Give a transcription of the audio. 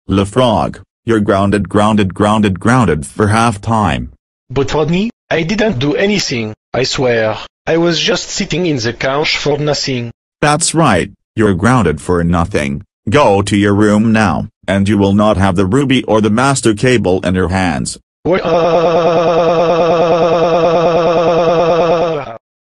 Le Frog, you're grounded for half time. But Rodney, I didn't do anything, I swear. I was just sitting in the couch for nothing. That's right, you're grounded for nothing. Go to your room now, and you will not have the ruby or the master cable in your hands. What?